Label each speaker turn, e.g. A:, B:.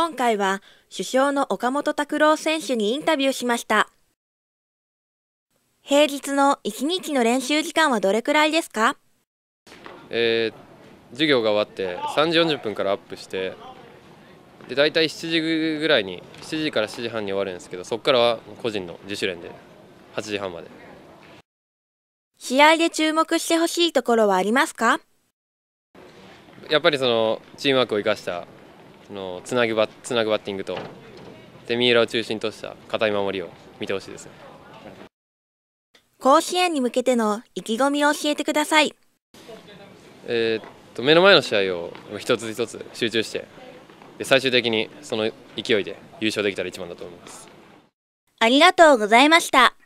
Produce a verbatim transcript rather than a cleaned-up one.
A: 今回は主将の岡本拓朗選手にインタビューしました。平日のいちにちの練習時間はどれくらいですか？
B: えー、授業が終わってさんじよんじゅっぷんからアップして、で大体しちじぐらいにしちじからしちじはんに終わるんですけど、そこからは個人の自主練ではちじはんまで。
A: 試合で注目してほしいところはありますか？
B: やっぱりそのチームワークを生かしたそのつなぐバッ、つなぐバッティングとで三浦を中心とした堅い守りを見てほしいです。
A: 甲子園に向けての意気込みを教えてください。
B: えー、っと目の前の試合を一つ一つ集中して、で最終的にその勢いで優勝できたら一番だと思います。
A: ありがとうございました。